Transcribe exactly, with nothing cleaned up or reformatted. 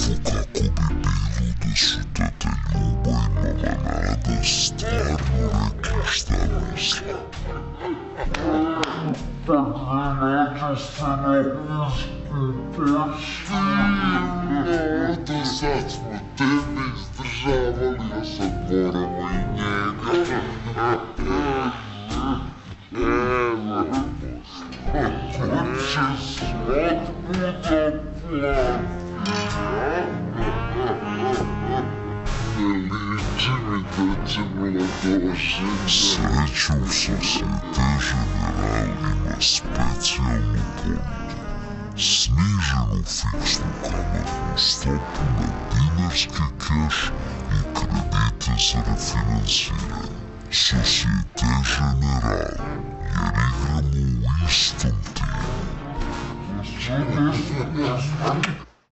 bebido da suta tajuba e malanada, stvarno rekli šta misle. Da sad smo tebe izdržavali, a sad moramo i njega. Evo posla, ko će svatku da plati. Ne liči mi da će mladoženja. Srećom Societe Generale ima specijalnu ponudu. Sniženu fiksnu kamatnu stopu na dinarski keš i kredite za refinansiranje. Societe Generale, jer igramo u istom timu.